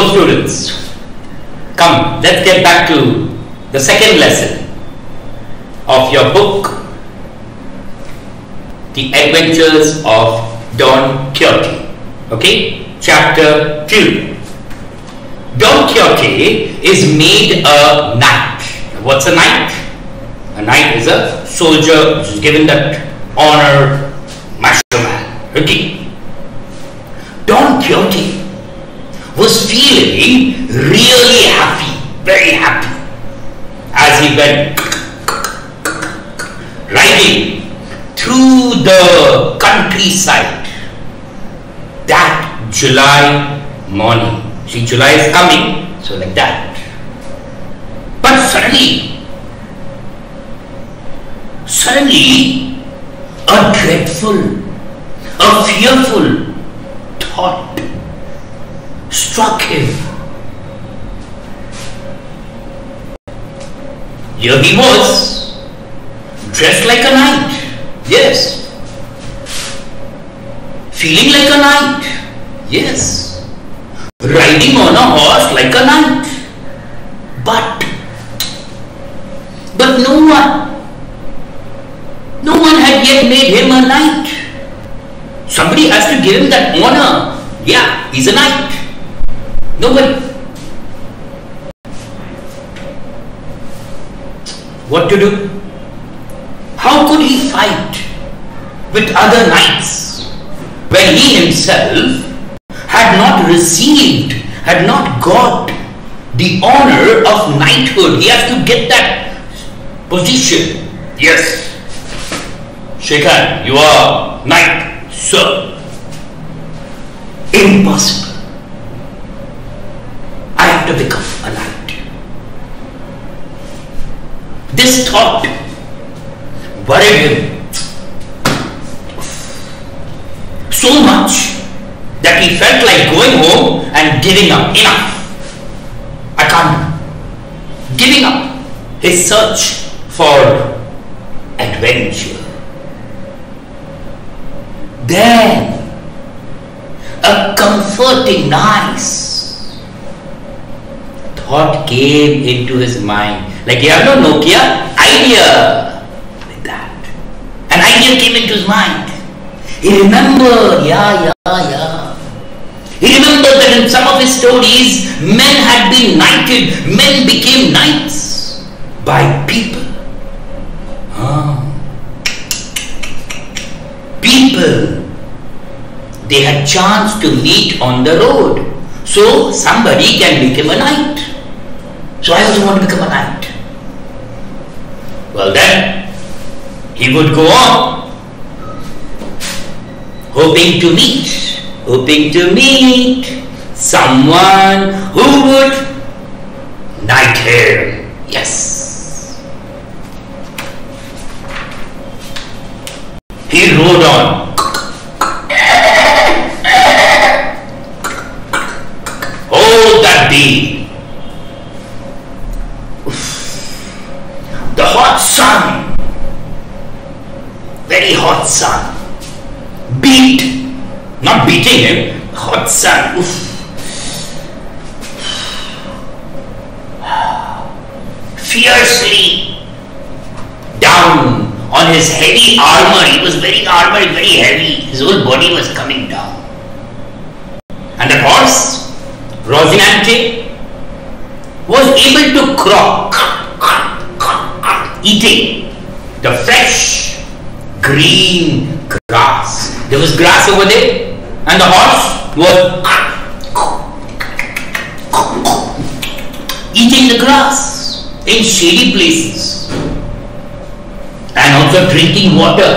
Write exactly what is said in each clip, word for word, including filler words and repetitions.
students, come, let's get back to the second lesson of your book, The Adventures of Don Quixote. Okay, chapter two. Don Quixote is made a knight. What's a knight? A knight is a soldier which is given that honor, master man. Okay. Don Quixote was feeling really happy, very happy, as he went riding through the countryside that July morning. See, July is coming, so like that. But suddenly, suddenly, a dreadful, a fearful thought struck him. Here he was, dressed like a knight, yes. Feeling like a knight, yes. Riding on a horse like a knight. But, but no one, no one had yet made him a knight. Somebody has to give him that honor. Yeah, he's a knight. Nobody. What to do? How could he fight with other knights when he himself had not received, had not got the honor of knighthood? He has to get that position. Yes. Shekhar, you are knight, sir. Impossible. I have to become a knight. This thought worried him so much that he felt like going home and giving up. Enough. I can't. Giving up his search for adventure. Then a comforting, nice thought came into his mind. Like, you have no Nokia idea. Like that. An idea came into his mind. He remembered, yeah, yeah, yeah. He remembered that in some of his stories, men had been knighted. Men became knights by people. Ah. People. They had chance to meet on the road. So somebody can become a knight. So I also want to become a knight. Well then, he would go on, hoping to meet, hoping to meet someone who would knight him. Yes. He rode on. Oh, that bee. The hot sun, very hot sun, beat, not beating him, hot sun, oof. Fiercely down on his heavy armor. He was wearing armor, very heavy. His whole body was coming down. And the horse, Rocinante, was able to crop, eating the fresh green grass. There was grass over there, and the horse was eating the grass in shady places, and also drinking water,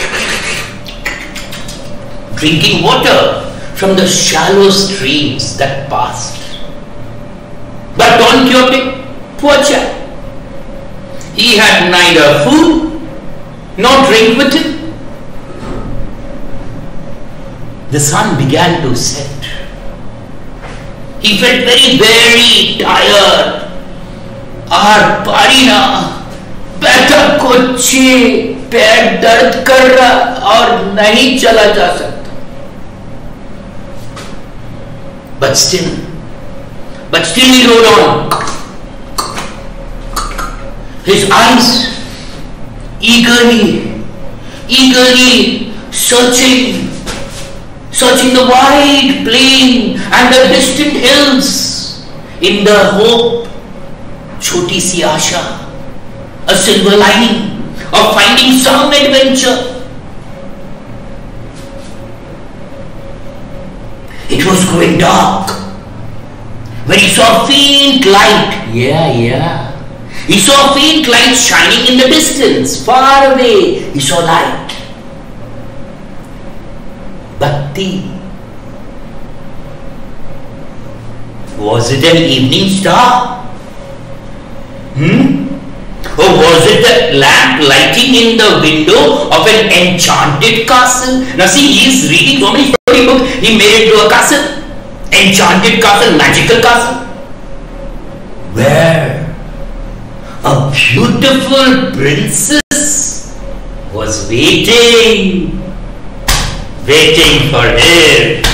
drinking water from the shallow streams that passed. But Don Quixote, poor chap, he had neither food nor drink with him. The sun began to set. He felt very, very tired. Aar pari na, बैठक को छे पैर दर्द कर रहा और नहीं चला जा सकता. But still, but still he rode on. His eyes eagerly, eagerly searching, searching the wide plain and the distant hills in the hope, choti si asha, a silver lining of finding some adventure. It was growing dark when he saw a faint light. Yeah, yeah. He saw a faint light shining in the distance. Far away, he saw light. Bhakti. Was it an evening star? Hmm? Or was it the lamp lighting in the window of an enchanted castle? Now see, he is reading so many storybooks. He made it to a castle. Enchanted castle, magical castle. Where a beautiful princess was waiting. Waiting for him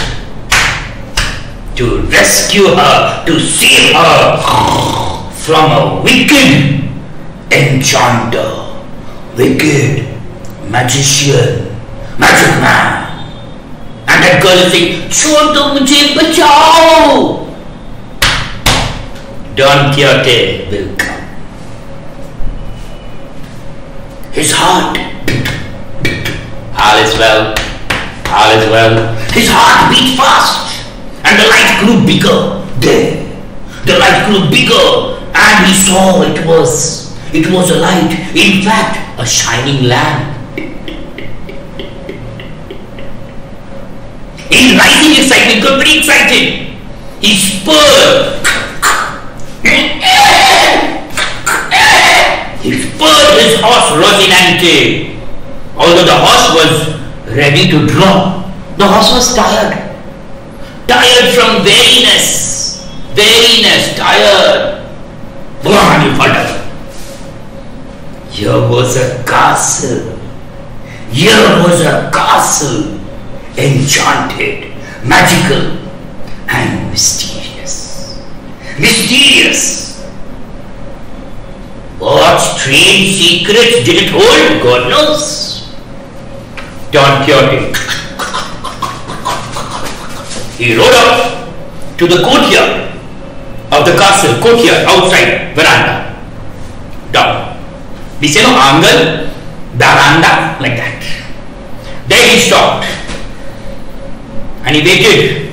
to rescue her, to save her from a wicked enchanter, wicked magician, magic man. And that girl is saying, "Chodo mujhe bachao." Don Quixote will come. His heart, all is well, all is well. His heart beat fast, and the light grew bigger. There, the light grew bigger, and he saw it was, it was a light. In fact, a shining lamp. In rising excitement, he got very excited. He spurred. He spurred his horse Rocinante. Although the horse was ready to drop, the horse was tired. Tired from weariness. Weariness, tired. Blah, he fell down. Here was a castle. Here was a castle. Enchanted, magical, and mysterious. Mysterious. What strange secrets did it hold? God knows. Don Quixote. He rode up to the courtyard of the castle, courtyard, outside, veranda. Down. We say no, angal, veranda, like that. There he stopped. And he waited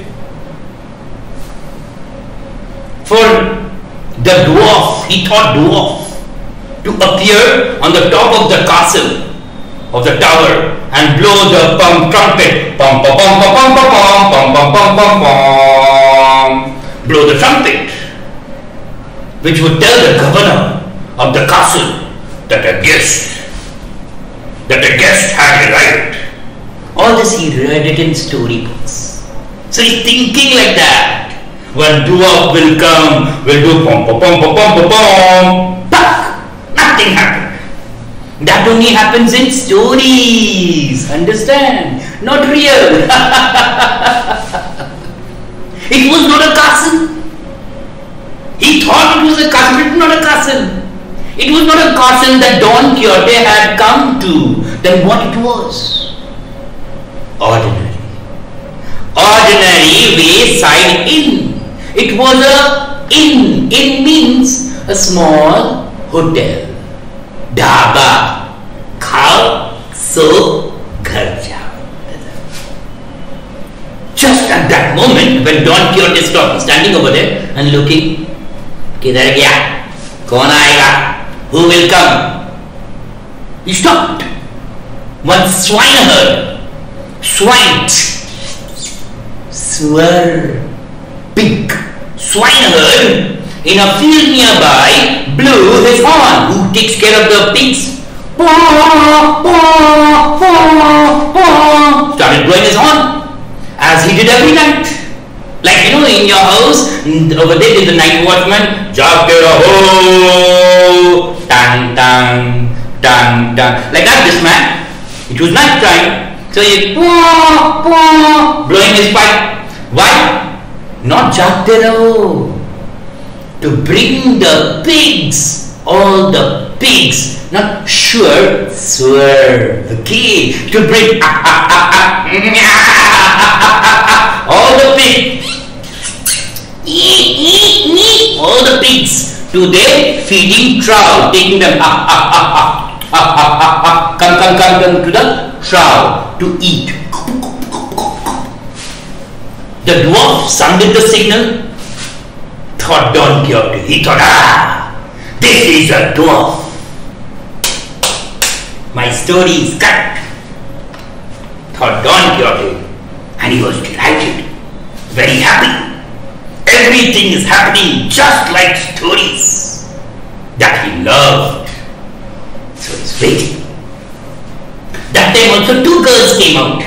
for the dwarf, he thought dwarf, to appear on the top of the castle, of the tower, and blow the pum trumpet. Pum pum pum pum pum pum pum pum pum pum pum. Blow the trumpet, which would tell the governor of the castle that a guest, that a guest had arrived. All this he read it in storybooks. So he's thinking like that. When dwarf will come, we'll do pom pom pom pom pom pom. But nothing happened. That only happens in stories. Understand? Not real. It was not a castle. He thought it was a castle. It was not a castle. It was not a castle that Don Quixote had come to. Then what it was? Ordinary. Ordinary wayside inn. It was a inn. Inn means a small hotel. Dhaba. Khao, so, ghar jao. Just at that moment, when Don Quixote stopped, standing over there and looking, Kidhar gaya? Kaun aayega? Who will come? He stopped. One swineherd. Swine, swar, pig, swineherd in a field nearby blew his horn. Who takes care of the pigs? Started blowing his horn as he did every night. Like, you know, in your house, over there is the night watchman. Jaagte raho, tang tang, tang tang. Like that, this man. It was night time. So he blowing his pipe. Why? Not jaagte raho. to bring the pigs, all the pigs, not sure, swear, okay, to bring all the pigs, all the pigs to their feeding trough, taking them come, come, come, come to the trough to eat. The dwarf sounded the signal, thought Don Quixote. He thought, ah, this is a dwarf. My story is correct, thought Don Quixote, and he was delighted, very happy. Everything is happening just like stories that he loved. So he's waiting. That time also two girls came out.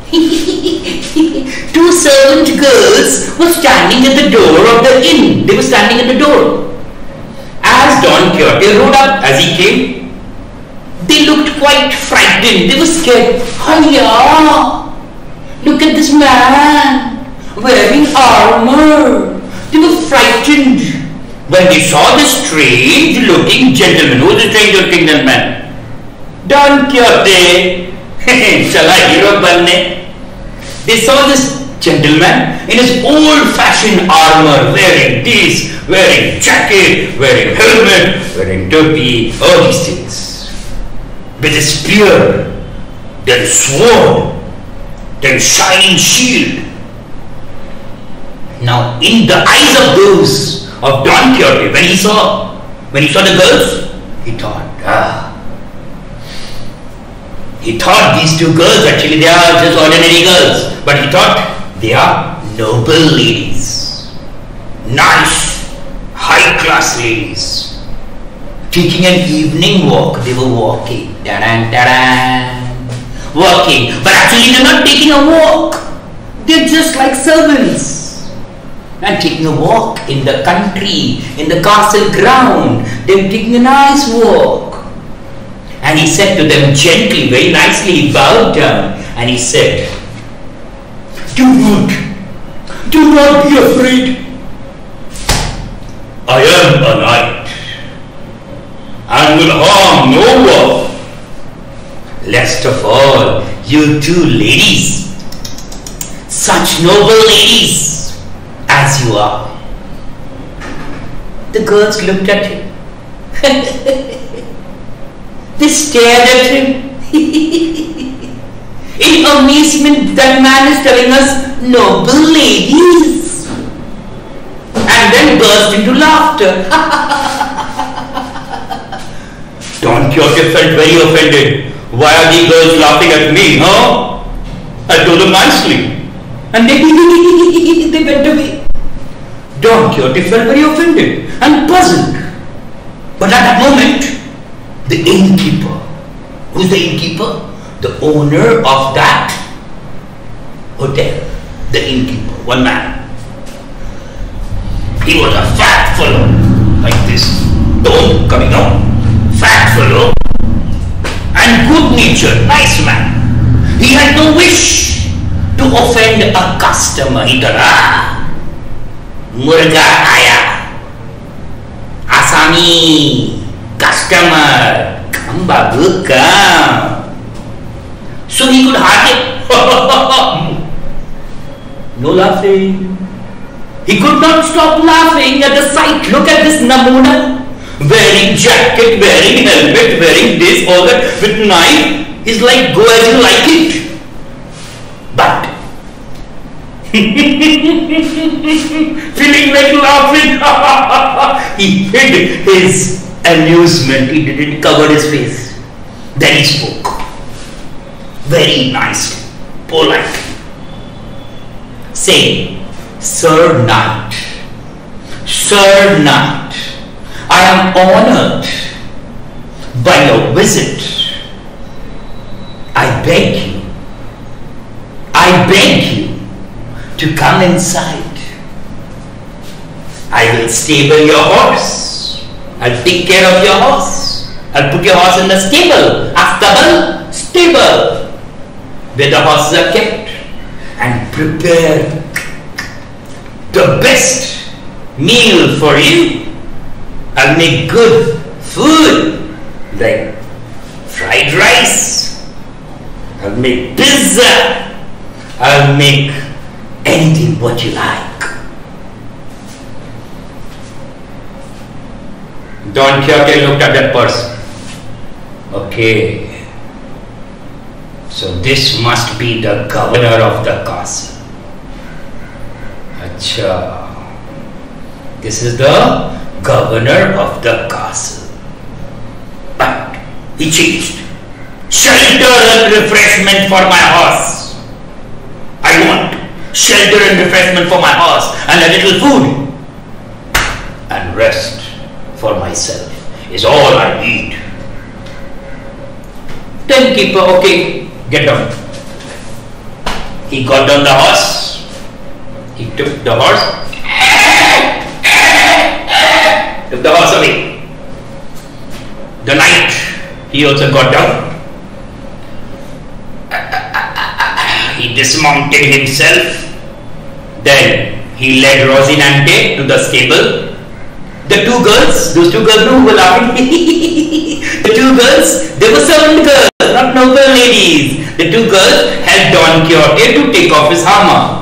Two servant girls were standing at the door of the inn. They were standing at the door. As Don Quixote rode up, as he came, they looked quite frightened. They were scared. Hiya! Look at this man wearing armor. They were frightened when they saw this strange looking gentleman. Who is the strange looking gentleman? Don Quixote. Chala hero banne. They saw this gentleman in his old-fashioned armor, wearing this, wearing jacket, wearing helmet, wearing topi, all these things. With a spear, then sword, then shining shield. Now, in the eyes of those of Don Quixote, when he saw, when he saw the girls, he thought, ah. He thought these two girls, actually they are just ordinary girls, but he thought they are noble ladies, nice, high-class ladies, taking an evening walk. They were walking, da-dan, da-dan, walking, but actually they're not taking a walk. They're just like servants and taking a walk in the country, in the castle ground. They're taking a nice walk. And he said to them gently, very nicely, he bowed down and he said, do not, do not be afraid. I am a knight and will harm no one. Least of all, you two ladies, such noble ladies as you are. The girls looked at him. They stared at him. In amazement, that man is telling us noble ladies. And then burst into laughter. Don Quixote felt very offended. Why are these girls laughing at me, huh? I told them nicely. And they, they went away. Don Quixote felt very offended and puzzled. But at that moment, the innkeeper, who's the innkeeper? The owner of that hotel. The innkeeper, one man. He was a fat fellow, like this, dome coming out, fat fellow, and good-natured, nice man. He had no wish to offend a customer. He thought, ah, murga aya, Asami. Customer, come babu, come. So he could hardly, no laughing. He could not stop laughing at the sight. Look at this Namuna, wearing jacket, wearing helmet, wearing this, all that, with knife. He's like, go as you like it. But, feeling like laughing, he hid his amusement. He didn't cover his face. Then he spoke very nicely, politely, saying, Sir Knight, Sir Knight, I am honored by your visit. I beg you, I beg you to come inside. I will stable your horse. I'll take care of your horse. I'll put your horse in the stable. Astable, stable, where the horses are kept, and prepare the best meal for you I'll make good food like fried rice. I'll make pizza. I'll make anything what you like. Don Quixote looked at that person. Okay. So this must be the governor of the castle. Acha. This is the governor of the castle. But he changed. Shelter and refreshment for my horse. I want shelter and refreshment for my horse and a little food. And rest for myself is all I need. Then keeper, okay, get down. He got down the horse. He took the horse. Took the horse away. The knight, he also got down. He dismounted himself. Then he led Rosinante to the stable. The two girls, those two girls who were laughing, the two girls, they were servant girls, not noble ladies. The two girls helped Don Quixote to take off his armor.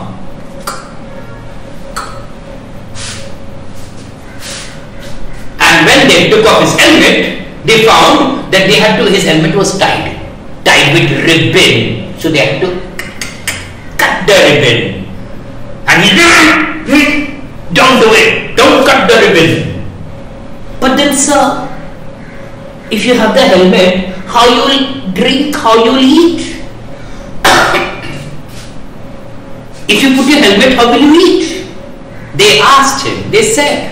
And when they took off his helmet, they found that they had to, his helmet was tied, tied with ribbon. So they had to cut the ribbon. And he, don't do it, don't cut the ribbon. But then, sir, if you have the helmet, how you will drink, how you will eat? If you put your helmet, how will you eat? They asked him, they said,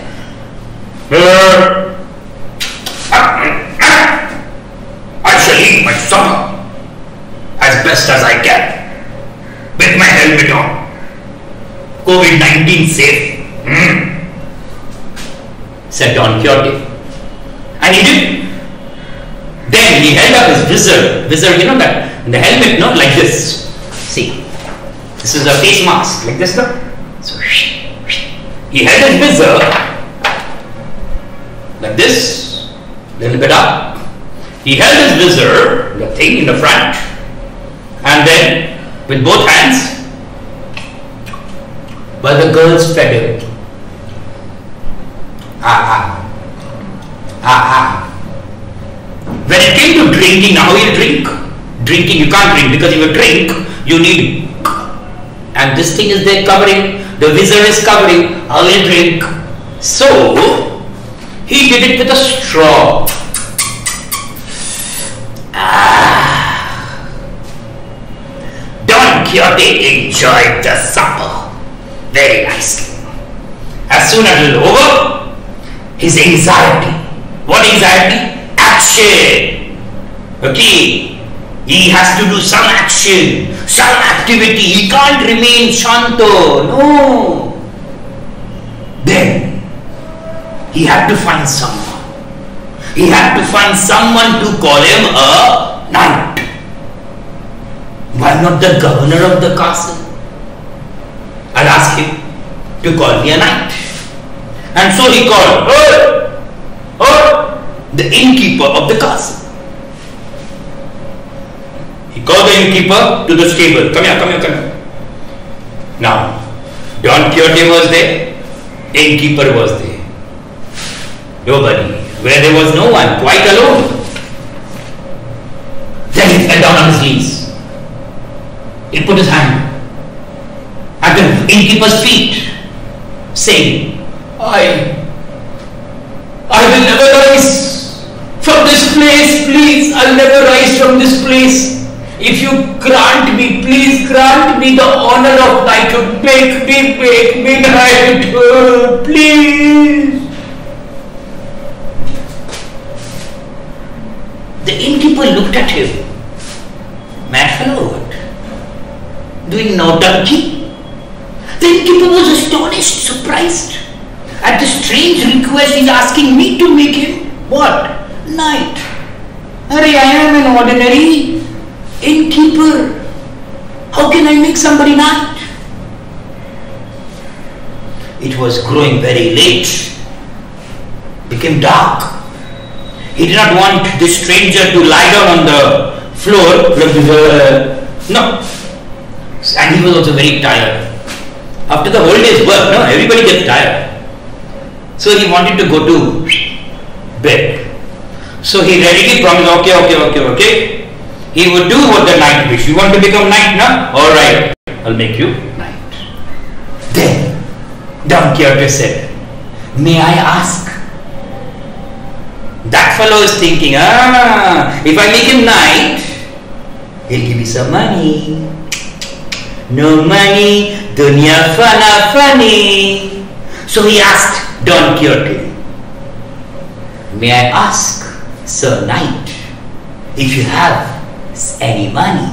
I shall eat my supper as best as I can with my helmet on. COVID nineteen safe. Hmm. Said Don Quixote. And he did. Then he held up his visor. Visor, you know that? The helmet, not like this. See, this is a face mask, like this, no? So, he held his visor like this, little bit up. He held his visor, the thing in the front, and then with both hands, while the girls fed him. Ah, ah, ah, ah. When it came to drinking, now you drink. Drinking, you can't drink because if you drink, you need. And this thing is there covering, the visor is covering, how will you drink? So, he did it with a straw. Ah. Don Quixote enjoyed the supper very nicely. As soon as it was over, his anxiety. What anxiety? Action. Okay. He has to do some action, some activity. He can't remain shanto. No. Then he had to find someone. He had to find someone to call him a knight. Why not the governor of the castle? I'll ask him to call me a knight. And so he called her, her, the innkeeper of the castle. He called the innkeeper to the stable. Come here, come here, come here. Now, Don Quixote was there, innkeeper was there. Nobody. Where there was no one, quite alone. Then he fell down on his knees. He put his hand at the innkeeper's feet, saying, I, I will never rise from this place, please. I'll never rise from this place. If you grant me, please grant me the honor of knighthood. Make me, make me knighthood, please. The innkeeper looked at him. Mad fellow, what? Doing naughty? The innkeeper was astonished, surprised at the strange request. He's asking me to make him what? Knight. Hurry, I am an ordinary innkeeper. How can I make somebody knight? It was growing very late became dark. He did not want this stranger to lie down on the floor. No. And he was also very tired. After the whole day's work, no, everybody gets tired. So he wanted to go to bed. So he readily promised, okay, okay, okay, okay. He would do what the knight wished. You want to become knight, no? Alright, I'll make you knight. Then Don Quixote said, may I ask? That fellow is thinking, ah, if I make him knight, he'll give me some money. No money, dunya fana funny. So he asked Don Quixote, may I ask, Sir Knight, if you have any money?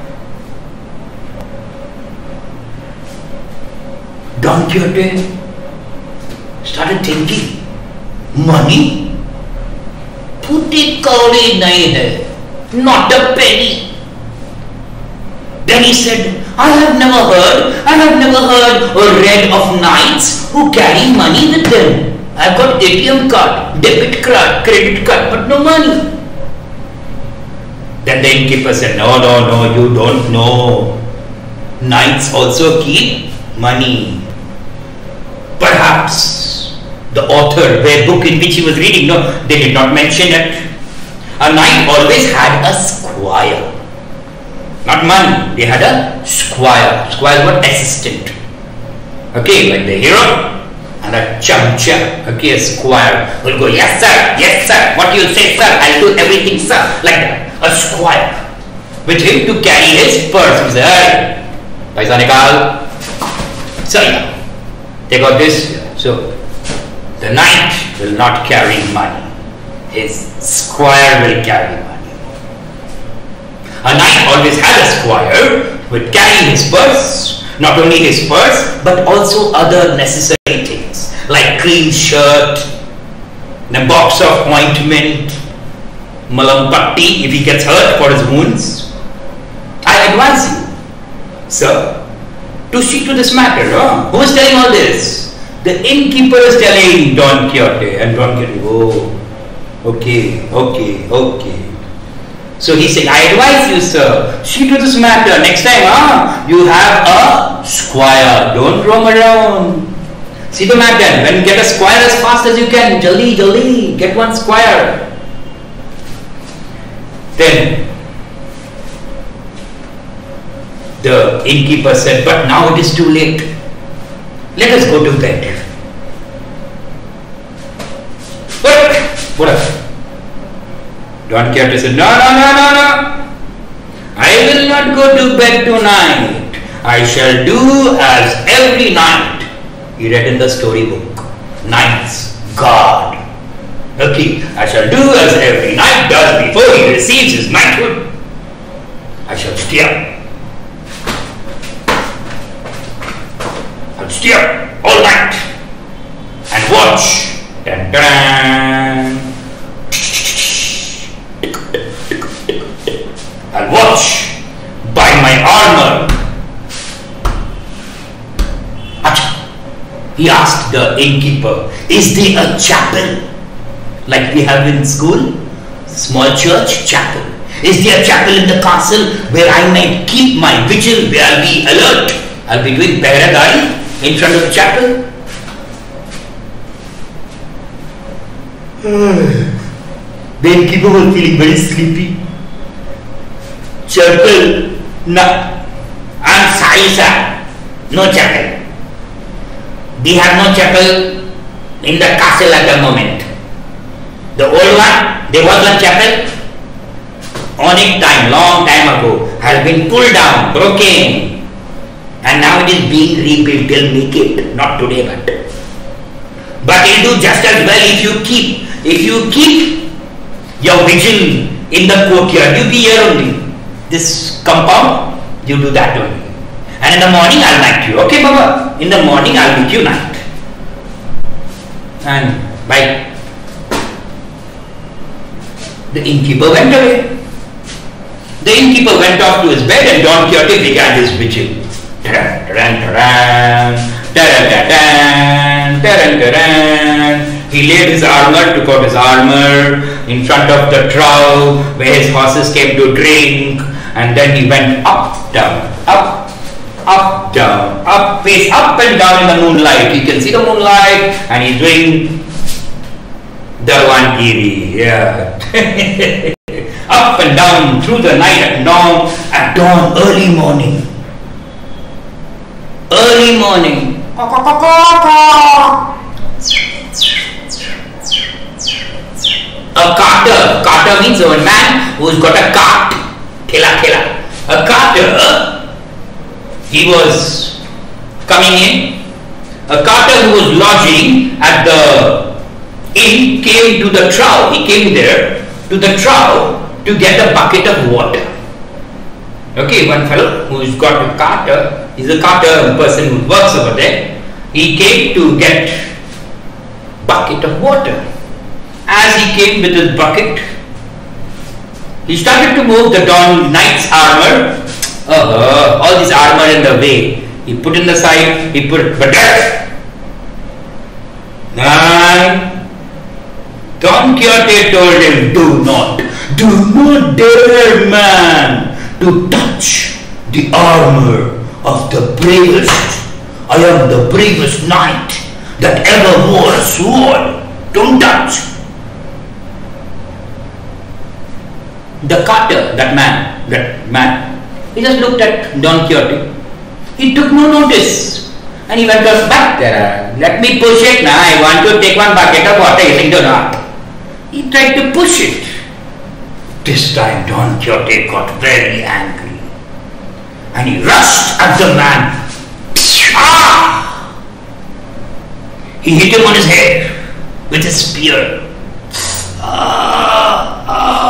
Don Quixote started thinking, money? Putti kauri nahi hai, not a penny. Then he said, I have never heard, I have never heard or read of knights who carry money with them. I've got A T M card, debit card, credit card, but no money. Then the innkeeper said, no, no, no, you don't know. Knights also keep money. Perhaps the author, their book in which he was reading, no, they did not mention it. A knight always had a squire. Not money, they had a squire. Squires were assistant. Okay, like the hero and a chamcha. Okay, a squire will go, yes sir, yes sir, what you say sir, I'll do everything sir. Like that, a squire. With him to carry his purse. He said, hey, paisa nikal. So yeah, they got this. So the knight will not carry money. His squire will carry money. A knight always had a squire who would carry his purse, not only his purse, but also other necessary things like clean shirt, a box of ointment, malam patti if he gets hurt for his wounds. I advise you, sir, to see to this matter. Huh? Who is telling all this? The innkeeper is telling Don Quixote, and Don Quixote, oh, okay, okay, okay. So he said, I advise you, sir, see to this matter. Next time, ah, you have a squire. Don't roam around. See the matter. When you get a squire as fast as you can, jaldi, jaldi, get one squire. Then the innkeeper said, but now it is too late. Let us go to bed. What? What? Don Quixote said, no, no, no, no, no. I will not go to bed tonight. I shall do as every night. He read in the storybook. Knights guard. Okay, I shall do as every knight does before he receives his knighthood. I shall steer. I'll steer all night and watch. Dun, dun. I'll watch by my armor. He asked the innkeeper, is there a chapel like we have in school? Small church, chapel. Is there a chapel in the castle where I might keep my vigil, where I'll be alert? I'll be doing paradari in front of the chapel. The innkeeper was feeling very sleepy. Chapel, no. I'm sorry, sir. No chapel. We have no chapel in the castle at the moment. The old one, there was one chapel. Onic time, long time ago, has been pulled down, broken, and now it is being rebuilt. They'll make it, not today, but but it'll do just as well if you keep if you keep your vigil in the courtyard. You be here only. This compound, you do that only. And in the morning I'll knight you. Okay, Baba? In the morning I'll make you knight. And bye. The innkeeper went away. The innkeeper went off to his bed and Don Quixote began his vigil. Taran, taran, taran, taran, taran, taran, taran. He laid his armor, took out his armor in front of the trough where his horses came to drink, and then he went up, down, up, up, down, up, face up and down in the moonlight. You can see the moonlight, and he's doing Dalwangiri, yeah. Up and down through the night at dawn, at dawn, early morning. Early morning. A carter. Carter means a man who's got a cart. Khela khela. A carter. He was coming in. A carter who was lodging at the inn came to the trough. He came there to the trough to get a bucket of water. Okay, one fellow who's got a carter, he's a carter, a person who works over there. He came to get bucket of water. As he came with his bucket, he started to move the dawn knight's armor. Uh, all this armor in the way. He put in the side, he put, but there. Nine. Don Quixote told him, do not, do not dare, man, to touch the armor of the bravest. I am the bravest knight that ever wore a sword. Don't touch. The carter, that man, that man, he just looked at Don Quixote. He took no notice. And he went back there. Let me push it now. I want to take one bucket of water. You think or not? He tried to push it. This time Don Quixote got very angry. And he rushed at the man. Ah! He hit him on his head with his spear. Ah!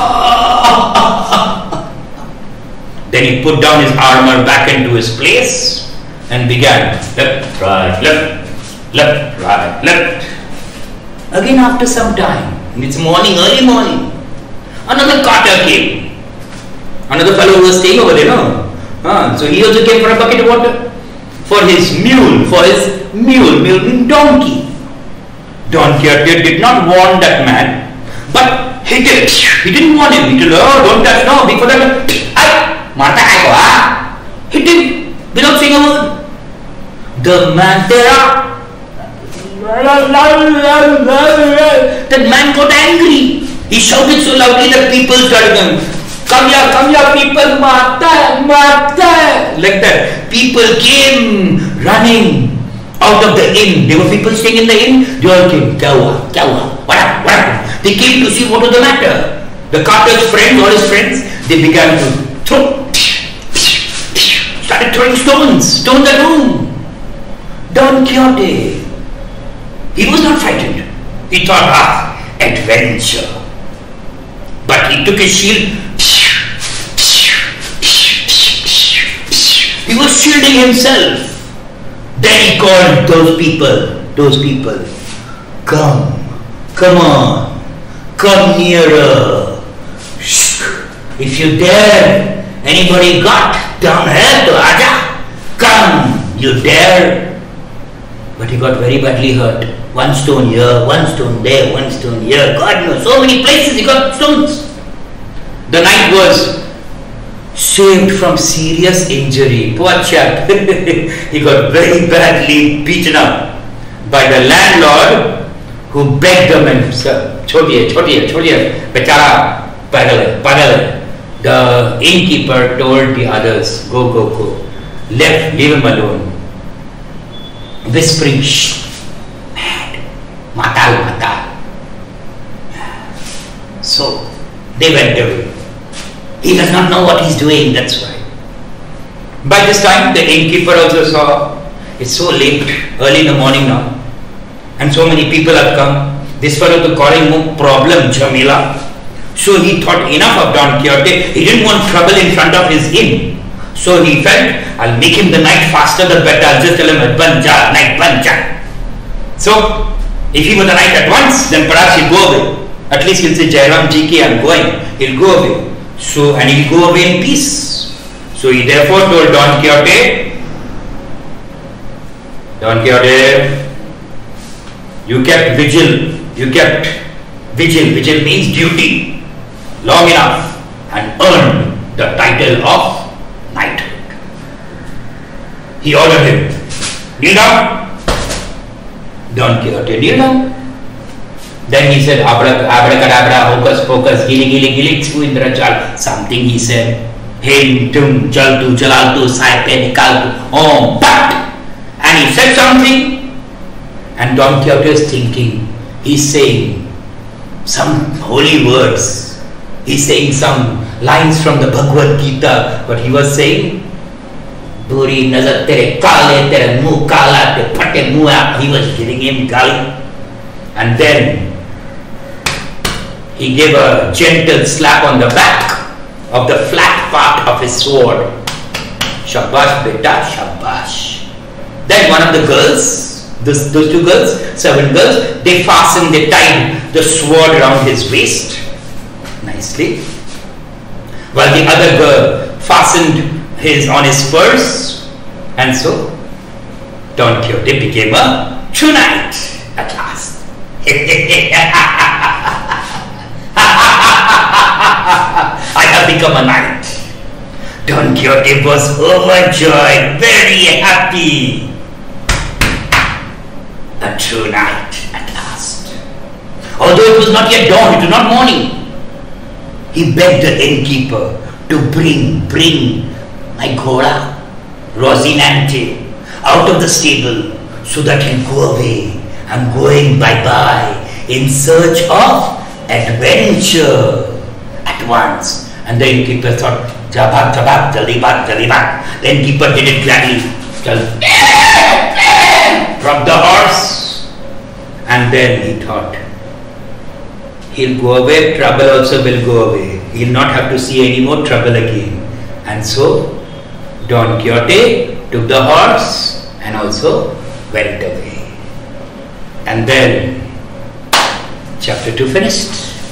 Ah! Then he put down his armor back into his place and began left, right, left, left, right, left. Again after some time, it's morning, early morning, another carter came. Another fellow who was staying over there, no? Ah, so he also came for a bucket of water. For his mule, for his mule, mule means donkey. Don Quixote did not warn that man, but hit him. He didn't warn him. He told him, oh, don't touch, no, before that, ay, marta hai ko, ah? Hit him without saying a word. The man there, that man got angry. He shouted so loudly that people started going, come here, come here, people, marta, marta. Like that. People came running out of the inn. There were people staying in the inn. They all came, kya hua, kya hua, what happened, what happened? They came to see what was the matter. The carter's friends, all his friends, they began to throw, started throwing stones, stones at whom? Don Quixote. He was not frightened. He thought, ah, adventure. But he took his shield. He was shielding himself. Then he called those people, those people, come, come on, come nearer. If you dare, anybody got down here to Aja? Come, you dare. But he got very badly hurt. One stone here, one stone there, one stone here. God knows, so many places he got stones. The knight was saved from serious injury. Poor chap. He got very badly beaten up by the landlord who begged him and said, Chodiye, chodiye, chodiye, bechara, pagal, pagal. The innkeeper told the others, go, go, go. Left, leave him alone. Whispering, shh, mad, matal, matal. So they went away. He does not know what he's doing, that's why. By this time, the innkeeper also saw, it's so late, early in the morning now, and so many people have come. This fellow is causing more problem, Jamila. So he thought enough of Don Quixote. He didn't want trouble in front of his inn. So he felt, I'll make him the night faster the better. I'll just tell him, Banja, night, Banja. So, if he was the night at once, then perhaps he'll go away. At least he'll say, Jairam Ji ki, I'm going. He'll go away. So, and he'll go away in peace. So he therefore told Don Quixote, Don Quixote, you kept vigil you kept vigil. Vigil means duty long enough and earned the title of knighthood. He ordered him, kneel down. Don Quixote kneel down. Then he said, abracadabra, hocus pocus, gili gili gilixu indrajal. Something he said. Him, tum, jaltu, jalaltu, saipe, nikaltu, om, but. And he said something. And Don Quixote is thinking, he's saying some holy words. He's saying some lines from the Bhagavad Gita. But he was saying, Buri nazar tere kale, tere muh kala, te phate muh. He was giving him gali. And then he gave a gentle slap on the back of the flat part of his sword. Shabash beta, shabash. Then one of the girls, those, those two girls, servant girls, they fastened, they tied the sword around his waist nicely, while the other girl fastened his on his purse, and so Don Quixote became a true knight at last. I have become a knight. Don Quixote was overjoyed, very happy. A true knight at last. Although it was not yet dawn, it was not morning, he begged the innkeeper to bring, bring my ghoda, Rosinante, out of the stable so that he'll go away. I'm going bye-bye in search of adventure at once. And the innkeeper thought, Jabak, jabak, jaldi bak, jaldi bak. The innkeeper did it gladly. From the horse. And then he thought, he'll go away, trouble also will go away. He'll not have to see any more trouble again. And so, Don Quixote took the horse and also went away. And then, chapter two finished.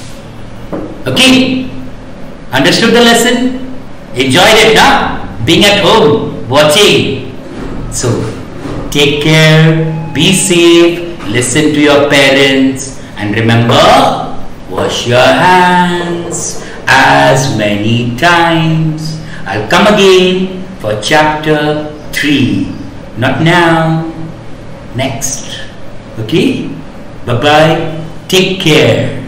Okay? Understood the lesson? Enjoyed it, huh? Being at home, watching. So, take care, be safe, listen to your parents, and remember, wash your hands as many times. I'll come again for chapter three. Not now, next. Okay? Bye-bye. Take care.